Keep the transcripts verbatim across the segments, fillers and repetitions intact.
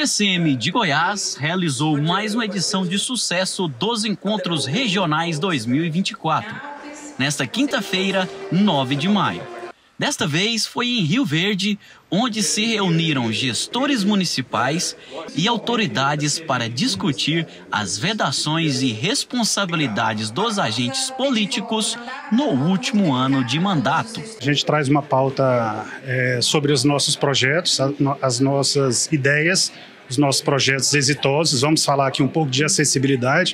T C M de Goiás realizou mais uma edição de sucesso dos Encontros Regionais dois mil e vinte e quatro, nesta quinta-feira, nove de maio. Desta vez foi em Rio Verde, onde se reuniram gestores municipais e autoridades para discutir as vedações e responsabilidades dos agentes políticos no último ano de mandato. A gente traz uma pauta é, sobre os nossos projetos, as nossas ideias, os nossos projetos exitosos. Vamos falar aqui um pouco de acessibilidade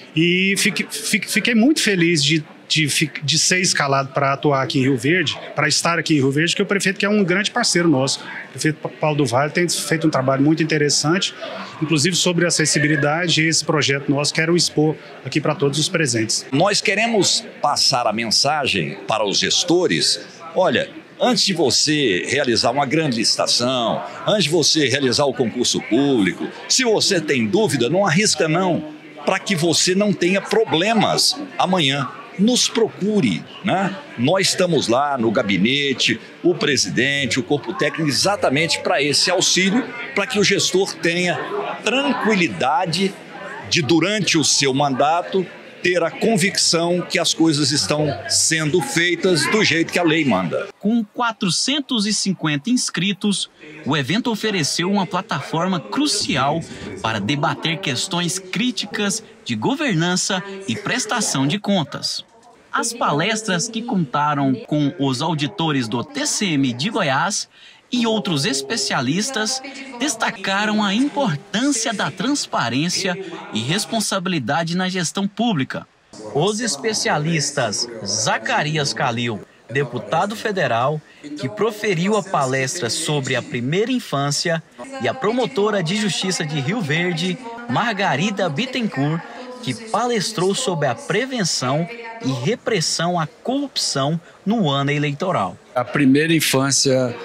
e fiquei, fiquei muito feliz de De, de ser escalado para atuar aqui em Rio Verde, para estar aqui em Rio Verde, que o prefeito que é um grande parceiro nosso. O prefeito Paulo do Vale tem feito um trabalho muito interessante, inclusive sobre acessibilidade, e esse projeto nosso quero expor aqui para todos os presentes. Nós queremos passar a mensagem para os gestores: olha, antes de você realizar uma grande licitação, antes de você realizar o concurso público, se você tem dúvida, não arrisca não, para que você não tenha problemas amanhã. Nos procure, né? Nós estamos lá no gabinete, o presidente, o corpo técnico, exatamente para esse auxílio, para que o gestor tenha tranquilidade de, durante o seu mandato, ter a convicção que as coisas estão sendo feitas do jeito que a lei manda. Com quatrocentos e cinquenta inscritos, o evento ofereceu uma plataforma crucial para debater questões críticas de governança e prestação de contas. As palestras, que contaram com os auditores do T C M de Goiás e outros especialistas, destacaram a importância da transparência e responsabilidade na gestão pública. Os especialistas Zacarias Calil, deputado federal, que proferiu a palestra sobre a primeira infância, e a promotora de justiça de Rio Verde, Margarida Bittencourt, que palestrou sobre a prevenção e repressão à corrupção no ano eleitoral. A primeira infância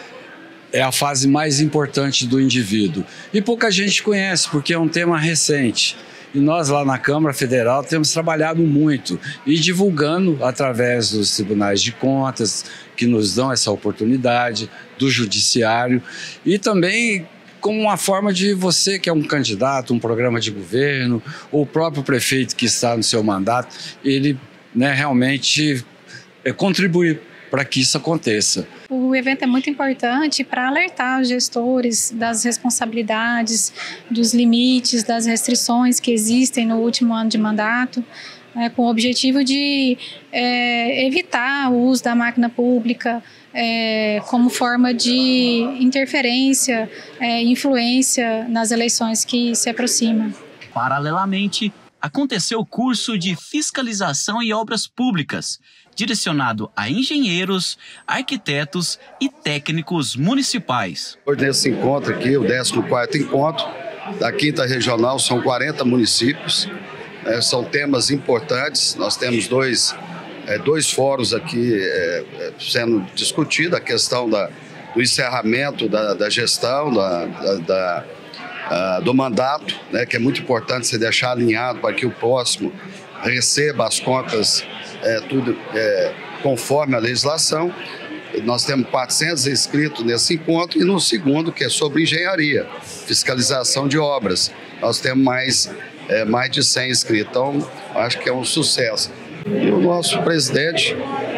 é a fase mais importante do indivíduo e pouca gente conhece porque é um tema recente. E nós lá na Câmara Federal temos trabalhado muito e divulgando através dos tribunais de contas que nos dão essa oportunidade, do judiciário, e também como uma forma de você que é um candidato, um programa de governo, ou o próprio prefeito que está no seu mandato, ele né, realmente é, contribuir para que isso aconteça. O evento é muito importante para alertar os gestores das responsabilidades, dos limites, das restrições que existem no último ano de mandato, é, com o objetivo de é, evitar o uso da máquina pública é, como forma de interferência, é, influência nas eleições que se aproximam. Paralelamente, aconteceu o curso de Fiscalização e Obras Públicas, direcionado a engenheiros, arquitetos e técnicos municipais. Hoje nesse encontro aqui, o décimo quarto encontro da Quinta Regional, são quarenta municípios, é, são temas importantes. Nós temos dois, é, dois fóruns aqui é, sendo discutidos, a questão da, do encerramento da, da gestão, da, da, da Uh, do mandato, né, que é muito importante você deixar alinhado para que o próximo receba as contas é, tudo é, conforme a legislação. Nós temos quatrocentos inscritos nesse encontro, e no segundo, que é sobre engenharia, fiscalização de obras, nós temos mais, é, mais de cem inscritos. Então, acho que é um sucesso. E o nosso presidente,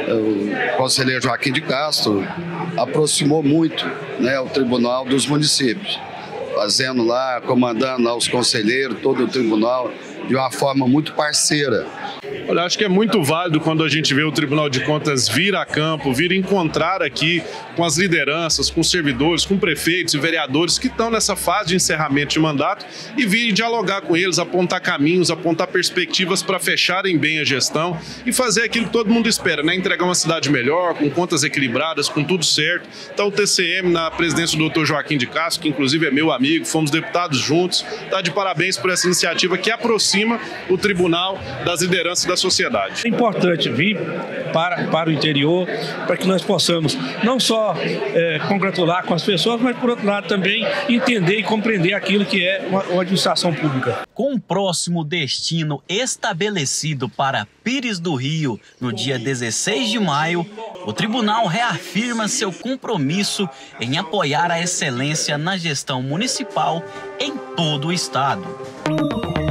o conselheiro Joaquim de Castro, aproximou muito, né, o Tribunal dos Municípios, fazendo lá, comandando lá os conselheiros, todo o tribunal, de uma forma muito parceira. Olha, acho que é muito válido quando a gente vê o Tribunal de Contas vir a campo, vir encontrar aqui com as lideranças, com os servidores, com prefeitos e vereadores que estão nessa fase de encerramento de mandato e vir dialogar com eles, apontar caminhos, apontar perspectivas para fecharem bem a gestão e fazer aquilo que todo mundo espera, né? Entregar uma cidade melhor, com contas equilibradas, com tudo certo. Então o T C M, na presidência do doutor Joaquim de Castro, que inclusive é meu amigo, fomos deputados juntos, está de parabéns por essa iniciativa que aproxima aproxima o tribunal das lideranças da sociedade. É importante vir para, para o interior, para que nós possamos não só é, congratular com as pessoas, mas, por outro lado, também entender e compreender aquilo que é uma, uma administração pública. Com o próximo destino estabelecido para Pires do Rio no dia dezesseis de maio, o tribunal reafirma seu compromisso em apoiar a excelência na gestão municipal em todo o estado.